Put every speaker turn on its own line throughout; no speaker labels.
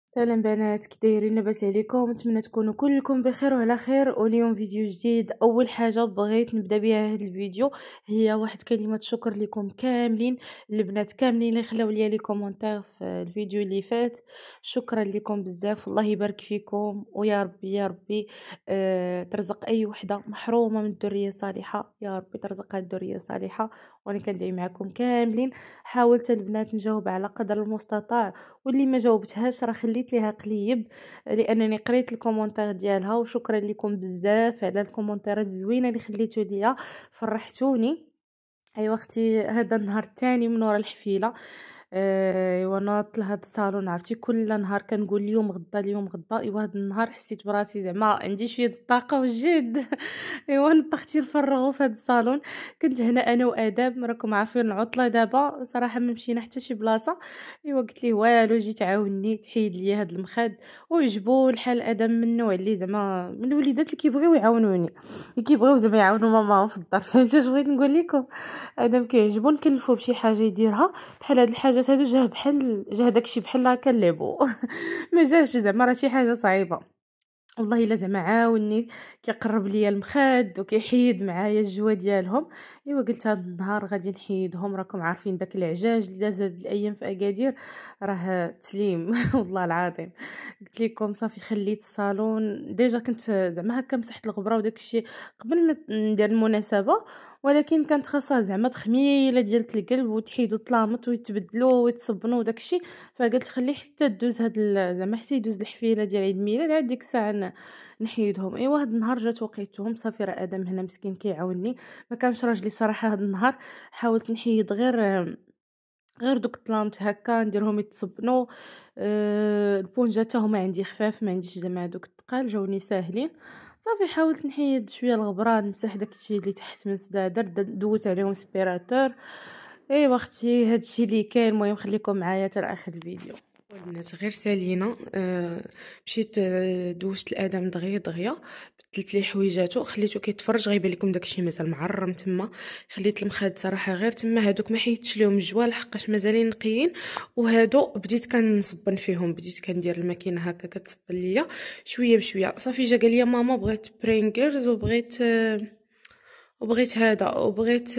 سلام بنات، كي دايرين؟ لاباس عليكم؟ نتمنى تكونوا كلكم بخير وعلى خير. واليوم فيديو جديد. اول حاجه بغيت نبدا بها هذا الفيديو هي واحد كلمه شكر لكم كاملين، البنات كاملين اللي خلاو لي لي كومونتير في الفيديو اللي فات. شكرا لكم بزاف، الله يبارك فيكم، ويا ربي يا ربي ترزق اي وحده محرومه من الذريه الصالحه، يا ربي ترزقها الذريه الصالحه. وانا كندعي معكم كاملين. حاولت البنات نجاوب على قدر المستطاع، واللي ما جاوبتهاش راه خليت ليها قليب، لانني قريت الكومونتير ديالها. وشكرا لكم بزاف على الكومونتيرات الزوينه اللي خليتو ليا، فرحتوني. ايوا اختي، هذا النهار الثاني من ورا الحفيله. ايوا ناضت لهاد الصالون، عرفتي كل نهار كنقول اليوم غدا اليوم غدا. ايوا هاد النهار حسيت براسي زعما عندي شويه الطاقه والجهد. ايوا نطقتي نفرغوا في هاد الصالون. كنت هنا انا واداب، راكم عارفين العطله دابا، صراحه ما مشينا حتى شي بلاصه. ايوا قلت ليه والو، جيت عاوني تحيد لي هاد المخاد. وعجبو الحال ادم، من النوع اللي زعما من الوليدات اللي كيبغيو يعاونوني، اللي كيبغيو زعما يعاونوا ماما في الدار. فهمتوا اش بغيت نقول لكم؟ ادم كيعجبو نكلفو بشي حاجه يديرها، بحال هاد الحاجات هادو جاه داكشي بحال هكا نلعبو. ما جاش زعما راه شي حاجه صعيبه. والله الا زعما عاوني، كيقرب ليا المخاد وكيحيد معايا الجوا ديالهم. ايوا قلت هاد النهار غادي نحيدهم، راكم عارفين داك العجاج اللي داز هاد الايام في اكادير راه تسليم. والله العظيم قلت لكم صافي، خليت الصالون ديجا، كنت زعما هكا مسحت الغبره وداك الشيء قبل ما ندير المناسبه، ولكن كانت خاصها زعما تخميله ديال القلب وتحيدو الطلامط ويتبدلوا ويتصبنوا وداك الشيء. فقلت خليه حتى دوز هاد زعما حتى يدوز الحفيله ديال عيد الميلاد، عاد ديك الساعه نحيدهم. ايوا هاد النهار جات وقيتهم صافي، راه ادم هنا مسكين كيعاوني، ما كانش راجلي صراحه هاد النهار. حاولت نحيد غير دوك الطلامط هكا نديرهم يتصبنوا. البونجا حتى هما عندي خفاف، ما عنديش زعما دوك الثقال، جاوني ساهلين. صافي حاولت نحيد شويه الغبران، نمسح داكشي اللي تحت من سدادر، دوزت عليهم سبيراتور. ايوا اختي هادشي اللي كاين. المهم خليكم معايا حتى اخر الفيديو. البنات غير سالينا، مشيت، دوشت الادم دغيا دغيا، بدلت ليه حويجاتو، خليته كيتفرج، غيبان لكم داكشي مازال معرم تما. خليت المخاد صراحه غير تما، هادوك ما حيدتش ليهم الجوال حقاش مازالين نقيين. وهادو بديت كنصبن فيهم، بديت كندير الماكينه هكا كتصبن ليا شويه بشويه. صافي جا قال لي ماما بغيت برينجرز، وبغيت هذا، وبغيت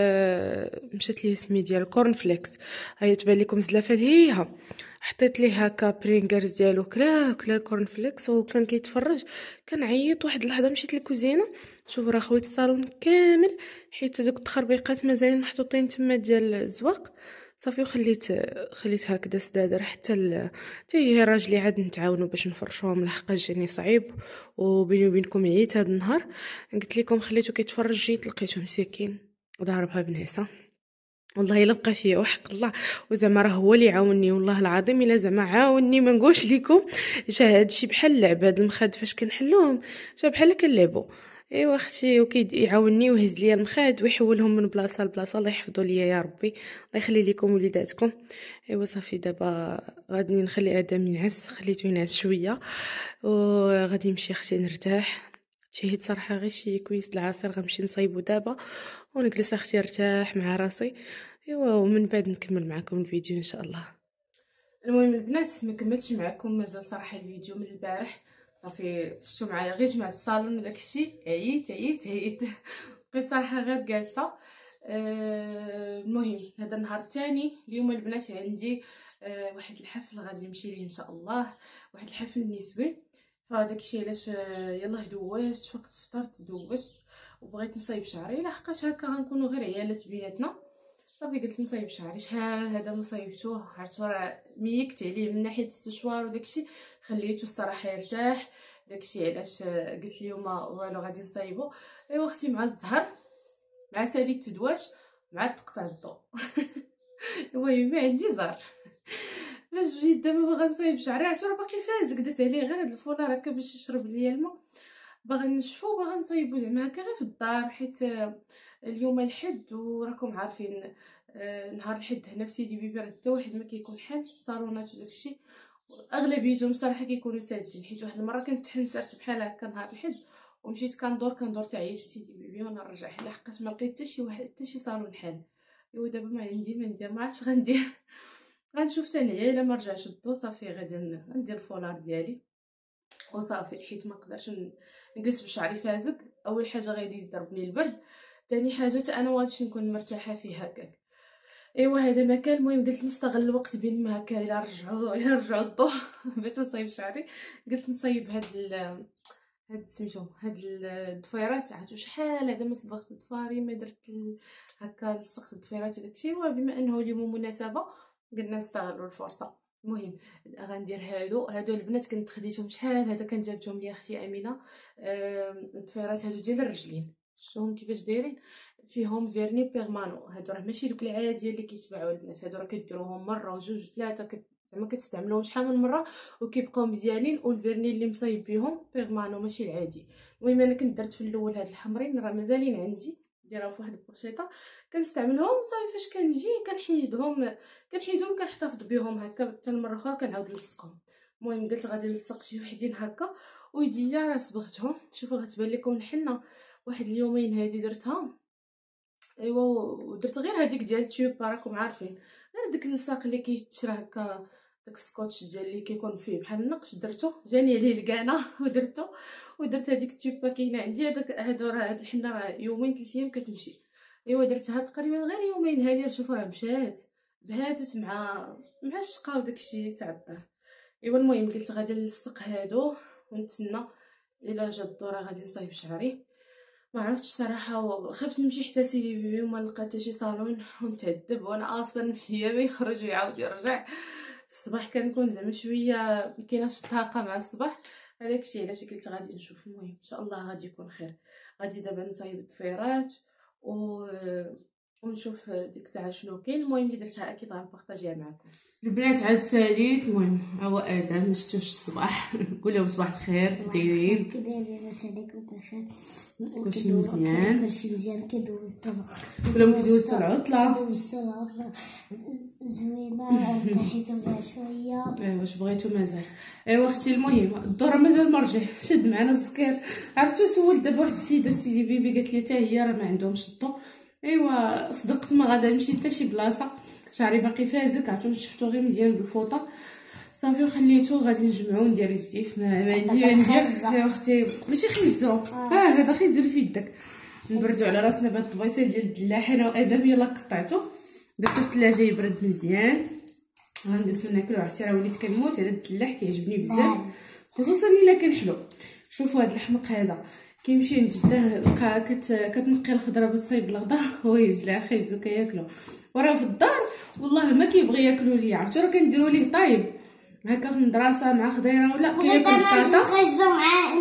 مشات لي اسمي ديال كورن فليكس. هيا تبان لكم زلافه لهيها، حطيت ليه هكا برينجرز ديالو، كلا كورن فليكس، وكان كيتفرج. كان عيط واحد اللحظه، مشيت للكوزينه، شوف راه خويت الصالون كامل، حيت هذوك التخربيقات مازالين محطوطين تما ديال الزواق. صافي خليت هكذا سدادر تيجي راجلي عاد نتعاونوا باش نفرشوهم، لحقاش جاني صعيب. وبيني وبينكم عييت هذا النهار، قلت لكم خليته كيتفرج، جيت لقيته مسكين ضاربها بنعسه. والله الا بقى فيا وحق الله، وزعما راه هو اللي عاوني، والله العظيم الا زعما عاوني ما نقولش لكم. جا هادشي بحال اللعب، هاد المخاد فاش كنحلوهم جا بحال كنلعبوا. ايوا اختي، وكيعاوني ويهز ليا المخاد ويحولهم من بلاصه لبلاصه. الله يحفظوا ليا يا ربي، الله يخلي لكم وليداتكم. ايوا صافي دابا غادي نخلي ادم ينعس، خليته ينعس شويه، وغادي نمشي اختي نرتاح. شهيت صراحه غير شي كويس العصير، غنمشي نصايبو دابا ونجلس اختي ارتاح مع راسي. ايوا ومن بعد نكمل معكم الفيديو ان شاء الله. المهم البنات، ما كملتش معكم مازال صراحه الفيديو من البارح. صافي شفتوا معايا غير جمعت الصالون وداك الشيء، عييت. بقيت صراحه غير جالسه. المهم هذا النهار الثاني اليوم البنات عندي واحد الحفل غادي نمشي ليه ان شاء الله، واحد الحفل نسوي. فداك الشيء علاش يلاه دوشت، فقت فطرت دوشت، وبغيت نصايب شعري لحقاش هكا غنكونوا غير عيالات بيناتنا. صافي قلت نصايب شعري، شحال هذا ما صايبتوه، عرفتو راه ميكت عليه من ناحيه السشوار وداكشي، خليته الصراحه يرتاح. داكشي علاش قلت اليوم والو غادي نصايبو. ايوا اختي، مع الزهر، مع سالي التدواش، مع تقطع الضوء. المهم ما عندي زهر. باش بديت دابا باغا نصايب شعري، عرفتو راه باقي فازك، درت عليه غير هاد الفولار هكا باش يشرب ليا الماء. باغا نشفو، باغا نصايبو زعما هكا غير في الدار، حيت اليوم الحد وراكم عارفين. نهار الحد هنا في سيدي بيبي راه حتى واحد ما كيكون حال صالونات وداكشي، اغلبيتهم صراحه كيكونوا سادين. حيت واحد المره كنت تحنسرت بحال هكا نهار الحد، ومشيت كندور حتى عييت في سيدي بيبي وانا نرجع لحقاش ما لقيت حتى شي واحد، حتى شي صالون حال. ايوا دابا ما عندي ما ندير، ما عرفتش غندير. غنشوف تاني الا ما رجعش الضو صافي غادي ندير الفولار ديالي وصافي، حيت ما نقدرش نجلس بشعري فازك. اول حاجه غادي يضربني البرد، تاني حاجه انا مغاديش نكون مرتاحه فيه هكاك. ايوا هذا مكان. المهم قلت نستغل الوقت بين ما هكا الا رجعوا الضوء باش نصايب شعري. قلت نصايب هاد سميتو هاد الضفيرات. عرفتو شحال هذا ما صبغت ضفاري، ما درت هكا لصقت الضفيرات وداكشي. وبما انه اليوم مناسبه قلنا نستغلوا الفرصه. المهم غندير هادو البنات كنت خديتهم شحال هذا، كان جابتهم لي اختي امينه. الضفيرات هادو ديال الرجلين، شفتوهم كيفاش دايرين، فيهم فيرني بيرمانو. هادو راه ماشي دوك العاديه اللي كيتباعوا البنات، هادو راه كديروهم مره وجوج ثلاثه، زعما كتستعملوهم شحال من مره وكيبقاو مزيانين. والفيرني اللي مصايب بهم بيرمانو ماشي العادي. المهم انا كنت درت في الاول هاد الحمرين راه مازالين عندي، دايره في واحد البروشيطه كنستعملهم صافي. فاش كنجي كنحيدهم كنحتفظ بهم هكا، حتى المره اخرى كنعاود نلصقهم. المهم قلت غادي نلصق شي وحدين هكا. ويديا راه صبغتهم، شوفوا غتبان لكم الحنه واحد اليومين هذه درتها. ايوا ودرت غير هذيك ديال التيوب، راكم عارفين غير داك اللصاق اللي كيتشرى هكا، داك السكوتش ديال اللي كيكون فيه بحال النقش، درتو جاني عليه الكانه ودرتو. ودرت هذيك التيوب كاينه عندي. هادو راه هاد الحنه راه يومين 3 ايام كتمشي. ايوا درتها تقريبا غير يومين هذه، شوفوا راه مشات بهاتت مع الشقه وداكشي تاع الدار. ايوا المهم قلت غادي نلصق هادو ونتسنى الا جا الدور غادي نصايب شعري. ما عرفتش صراحه، خفت نمشي حتى سيدي بيبي وما نلقى حتى شي صالون ونتعذب، وانا اصلا فيا ما يخرج ويعاود يرجع. في الصباح كنكون زعما شويه ما كايناش الطاقه مع الصباح، هذاك الشيء علاش قلت غادي نشوف. المهم ان شاء الله غادي يكون خير. غادي دابا نصايب الضفيرات ونشوف ديك الساعه شنو كاين. المهم اللي درتها اكيد غنبارطاجيها معكم. البنات عاد ساليت. المهم هو ادم ما شفتوش الصباح قول لهم صباح الخير، كي دايرين لاباس عليكم بخير؟ كلشي مزيان، كلشي مزيان. كدوزتو كلهم كدوزتو العطله زوينه، ارتحيتو فيها شويه. ايوا واش بغيتو مازال. ايوا اختي المهم الدوره مازال مرجع، شد معنا السكير. عرفتو سولت دابا واحد السيده في سيدي بيبي قالت لي حتى هي راه ما عندهمش الضو. ايوا صدقت ما غادا نمشي حتى شي بلاصه، شعري باقي فازك. عرفتو شفتو غير مزيان بالفوطه صافي وخليته. غادي نجمعو ندير الزيف ما ندير يا اختي ماشي خيزو. هذا خيزو اللي في يدك. نبردو على راسنا بهاد الطبيصه ديال الدلاح انا وادم. يلا قطعته درتو في الثلاجه يبرد مزيان. غنجلسو ناكلو. عرفتي راه وليت كنموت على الدلاح، كيعجبني بزاف خصوصا الا كان حلو. شوفوا هاد الحمق هذا كيمشي عند جده لقى كتنقي الخضره بتصايب الغدا هو يزلع خيزو كياكلو. وراه في الدار والله ما كيبغي ياكلو ليا. عرفتو راه كنديرو ليه طايب هكا في المدرسه مع خضيره ولا كياكل البطاطا خيزو مع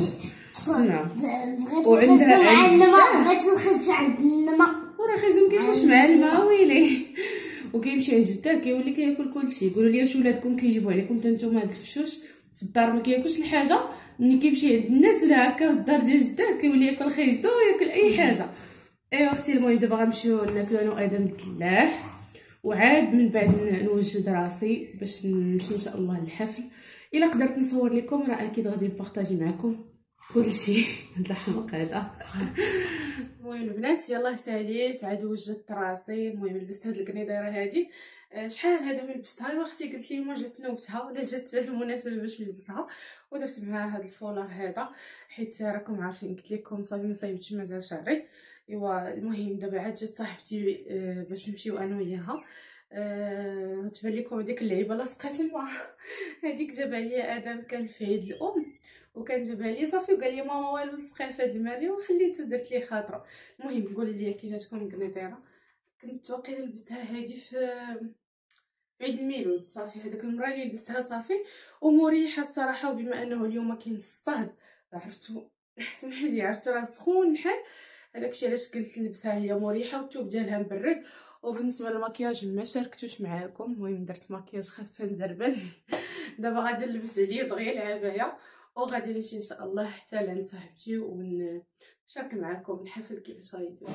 وعندها بغيت نخز عند النما. وراه خيزو مكياكلش مع الماء ويلي. وكيمشي عند جده كيولي كياكل كلشي. يقولوا لي واش ولادكم كيجيبوا عليكم حتى نتوما هاد الفشوش في الدار ما كياكلش الحاجه، ملي كيمشي عند الناس ولا هكا في الدار ديال جده كيولي ياكل خيزو وياكل اي حاجه. ايوا اختي المهم دابا غنمشيو ناكلو انا وادم الدلاح، وعاد من بعد نوجد راسي باش نمشي ان شاء الله للحفل. الا قدرت نصور لكم راه اكيد غادي نبارطاجي معكم كلشي. هاد الحمق هذا. المهم البنات يلاه ساليت عاد وجدت راسي. المهم لبست هاد القنيضيره هادي. شحال هذا من لبستها واختي قلت لي ما جات نوبتها ولا جات المناسبه باش نلبسها، ودرت معها هاد الفولار هذا حيت راكم عارفين قلت لكم صافي ما صايبتش مازال شعري. ايوا المهم دابا عاد جات صاحبتي باش نمشيو انا وياها. تبان لكم ديك اللعيبه لاصقه تما. هذيك جابها لي ادم كان في عيد الام وكان جابها لي صافي وقال لي ماما والو لصقيها في هاد المالي وخليته درت ليه خاطره. المهم قولي لي كي جاتكم القنيطيره. كنت واقيلا لبستها هادي في عيد الميلود صافي. هذاك المره اللي لبستها صافي ومريحه الصراحه. وبما انه اليوم كاين الصهد عرفتو سمحي لي عرفتو راه سخون الحال، هذاكشي علاش قلت نلبسها هي مريحه والثوب ديالها مبرد. وبالنسبه للمكياج ما شاركتوش معاكم. المهم درت مكياج خفيف نزربل. دابا غادي نلبس عليه دغيا العبايه وغادي نمشي ان شاء الله حتى لعند صاحبتي ونشارك معكم الحفل كيفاش غيدير.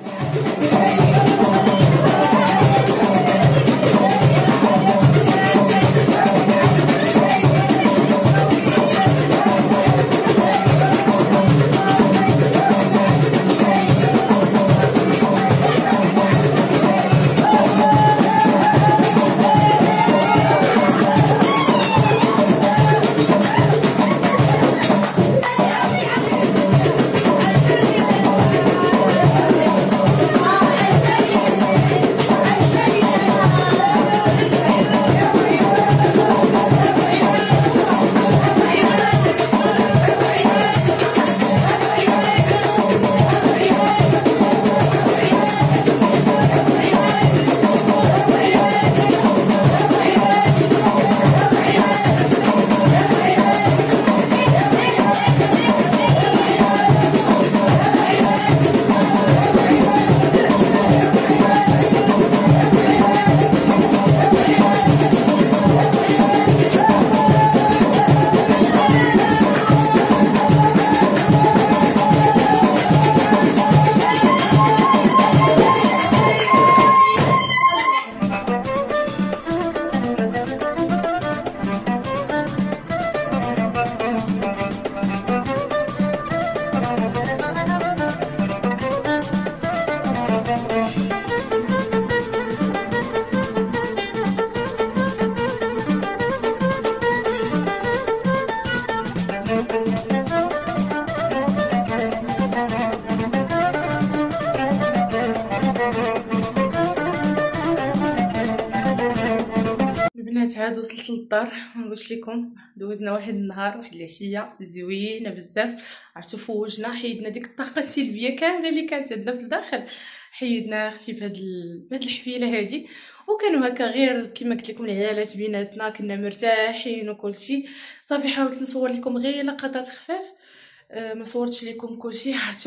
وصلت للدار. ما نقولش لكم دوزنا واحد النهار واحد العشيه زوينه بزاف. عرفتوا فوجنا حيدنا ديك الطاقه السلبيه كامله اللي كانت عندنا في الداخل، حيدنا اختي بهاد الحفيله هادي. وكانوا هكا غير كما قلت لكم العيالات بيناتنا كنا مرتاحين وكلشي صافي. حاولت نصور لكم غير لقطات خفاف، ما صورتش لكم كلشي. عرفتوا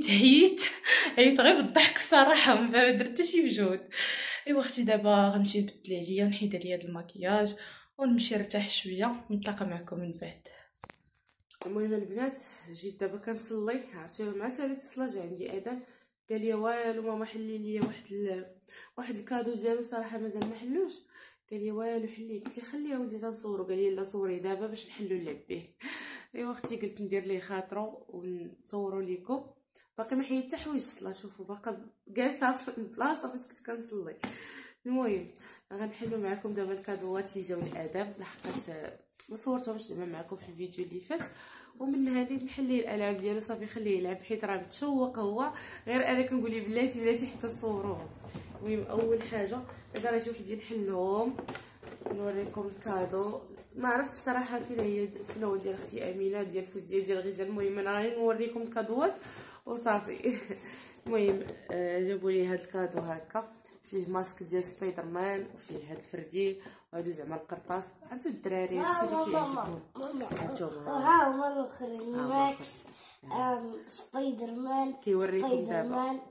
عييت غير بالضحك الصراحه، ما درت حتى شي مجهود. ايوا اختي دابا غنمشي نبدل عليا ونحيد عليا هاد المكياج ونمشي نرتاح شويه ونتلاقى معكم من بعد. المهم البنات جيت دابا كنصلي. عرفتوا مع ساليت الصلاه جا عندي اذان، قال لي والو ماما حلي لي واحد الكادو ديالو صراحه مازال ما حلوش. قال لي والو حلي، قلت لي خليه ولدي تنصورو. قال لي لا صوري دابا باش نحلو اللعب به. ايوا اختي قلت ندير ليه خاطرو ونصورو ليكم. باقي ما حيدت حتى حوايج الصلاه، شوفوا باقا جالسه في البلاصه فاش كنت كنصلي. المهم غنحلو معكم دابا الكادوات اللي جاو الاداب، لحقاش ما صورتهمش زعما معكم في الفيديو اللي فات. ومن هذه نحليه الالعاب ديالو صافي خليه يلعب حيت راه متشوق هو. غير انا كنقول لي بلاتي حتى تصوروهم. المهم اول حاجه دابا راه شي وحدين نحلهم نوريكم الكادو. ما عرفتش صراحه فين هو ديال اختي امينه ديال فوزيه ديال غزال. المهم انا غادي نوريكم الكادوات وصافي. المهم جابوا لي هذا الكادو هكا فيه ماسك ديال سبايدر مان وفيه هاد الفردي وهادو زعما القرطاس. عرفتوا الدراري هادشي اللي كيعجبهم.
ها هما الاخرين ماكس سبايدر مان
كيوريكم دابا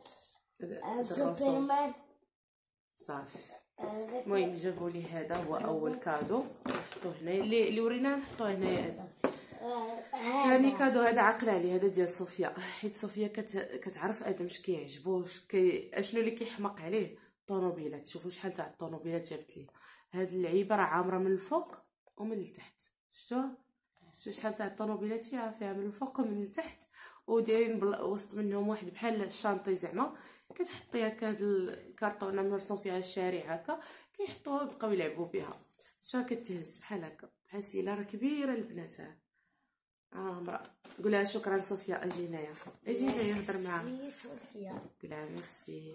سوبرمان
صافي. المهم جابوا لي هذا هو اول كادو نحطوه هنايا اللي وريناه نحطوه هنايا. ثاني كادو هذا عقل عليه، هذا ديال صوفيا حيت صوفيا كتعرف ادم اش كيعجبوش اشنو اللي كيحمق عليه. طونوبيلات، شوفوا شحال تاع الطونوبيلات جابت لي. هاد اللعيبه راه عامره من الفوق ومن التحت، شفتوا شحال تاع الطونوبيلات فيها من الفوق ومن التحت. ودايرين وسط منهم واحد بحال الشانطي زعما كتحطي هكا هاد الكرتونه مرسوم فيها الشارع هكا كيحطوها ويبقاو يلعبوا بها. شا كتهز بحال هكا بحال سيله راه كبيره البنات. مرا قولها شكرا صوفيا. اجي هنايا هضر معاها
صوفيا.
قولها ميرسي.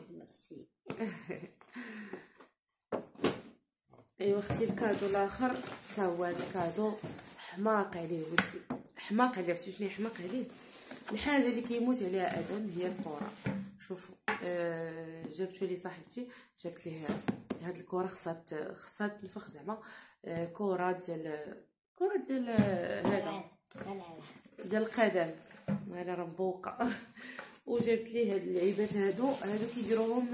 ايوا اختي الكادو الاخر حتى هو هذا الكادو حماق عليه ولدي، حماق عليه. عرفتي شنو حماق عليه؟ الحاجه اللي كيموت عليها ادم هي الكره. شوفوا جابتو لي صاحبتي، جابت لي هاد الكره خصها تنفخ زعما كره ديال هذا ديال القدم وانا راه مبوقه. وجابت لي هاد اللعيبات هادو كيديروهم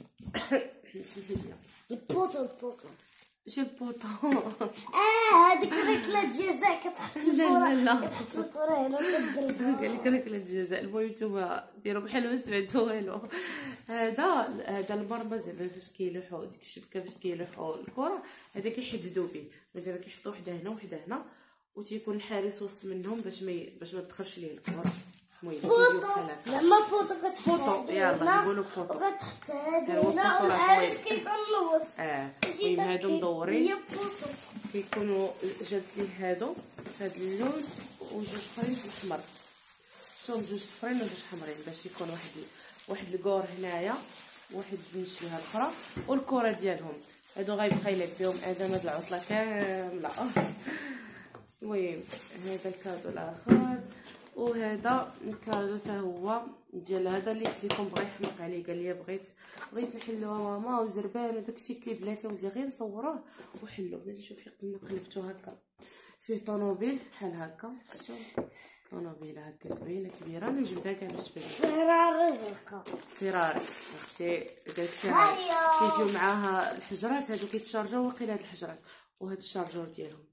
البوطو
شي البوطو.
هذيك ركله جزاء كتحط الكره.
لا
كتحط الكره هنا وكتضرب.
قال لك ركله جزاء. المهم نتوما ديروا بحال ما سمعتوا والو. هذا المرمى زعما فاش كيلوحوا ديك الشبكه فاش كيلوحوا الكره هذا كيحددوا به. مثلا كيحطوا وحده هنا وحده هنا وتيكون الحارس وسط منهم باش ما تدخلش ليه الكره. المهم كيجيو بحال هكا
لما بوطو كتحط
بوطو. يلا نقولوا بوطو.
وكتحط هذه هنا والحارس كيكون الوسط.
المهم هادو مدورين كيكونوا. جابت لي هاد اللون وجوج اخرين الاحمر. شفتهم جوج صفرين وجوج حمرين باش يكون واحد الكور هنايا واحد من الجهه الاخرى والكره ديالهم. هادو غيبقى يلعب بهم ادم هاد العطله كامله. المهم هذا الكادو الاخر. وهذا الكادو حتى هو ديال هذا اللي قلت لكم بغا يحمق عليه. قال لي بغيت نحلوها ماما وزربان وداكشي. قلت لي بلاتي ولدي غير نصوروه وحلوه. بلاتي شوفي قلبته هكا فيه طونوبيل بحال هكا. شفتوا طونوبيله هكا زوينه كبيره. انا جبدها كاع باش تبان
فراري زرقاء.
فراري اختي قالت كيجيو معاها الحجرات هادو كيتشارجاو. واقيلا هاد الحجرات وهاد الشارجور ديالهم.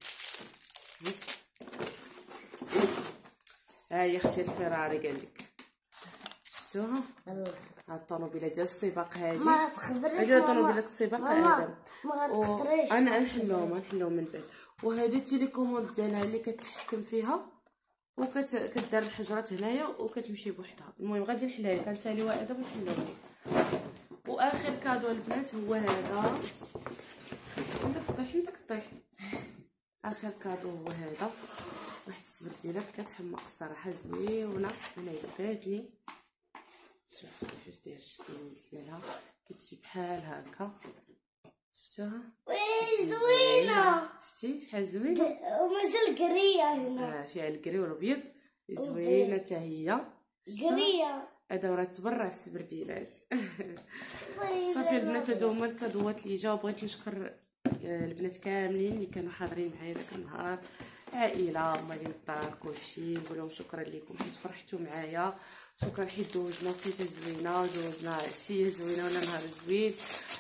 ها هي اختي الفراري قال لك شفتوها. هاد الطونوبيله ديال السباق
ما تخبريش
هادي الطونوبيله السباق ادم.
ما تقدريش
انا نحلوهم من بعد. وهذه التليكوموند ديالها اللي كتحكم فيها كدار الحجرات هنايا وكتمشي بوحدها. المهم غادي نحلها لك نساليوها ادم ونحلوها لك. واخر كادو البنات هو هذا. عندك طيح. اخر كادو هو هذا واحد السبرديله كتحمق الصراحه زوينه انا عجباتني. شوف كيفاش داير الشكل ديالها كتجي بحال هكا. شفتوها
وي زوينه.
شتي شحال زوينه
ومازال قريه هنا.
فيها الكري والابيض زوينه حتى هي
قريه.
هذا راه تبرع السبرديلات. صافي البنات هادو هما الكادوات اللي جاو. بغيت نشكر البنات كاملين اللي كانوا حاضرين معايا داك النهار، عائله مالين الدار كلشي. نقول لهم شكرا لكم حيت فرحتوا معايا، شكرا حيت دوزنا وقيته زوينه، دوزنا عشيه زوينه ولا نهار زوين.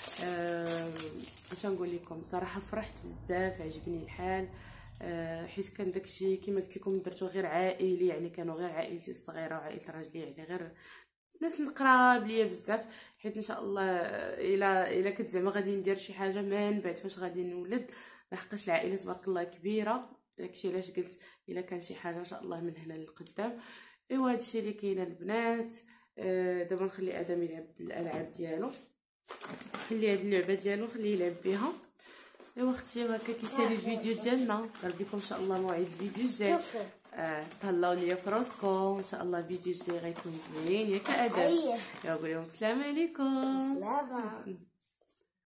اش نقول لكم، صراحه فرحت بزاف، عجبني الحال. حيت كان داكشي كما قلت لكم درتو غير عائلي، يعني كانوا غير عائلتي الصغيره وعائله راجلي، يعني غير الناس القراب ليا بزاف. حيت ان شاء الله الا كنت زعما غادي ندير شي حاجه من بعد فاش غادي نولد، لحقاش العائله تبارك الله كبيره. داكشي علاش قلت الا كان شي حاجه ان شاء الله من هنا للقدام. ايوا هادشي اللي كاين البنات. دابا نخلي ادم يلعب بالالعاب ديالو، خلي هاد اللعبه ديالو خليه يلعب بها. ايوا اختي وهكا كيسالي الفيديو ديالنا. نضرب لكم ان شاء الله موعد الفيديو الجاي. تهلاو ليا في راسكم ان شاء الله. الفيديو الجاي غيكون زوين ياك ادم. يا قول لهم السلام عليكم.
سلام.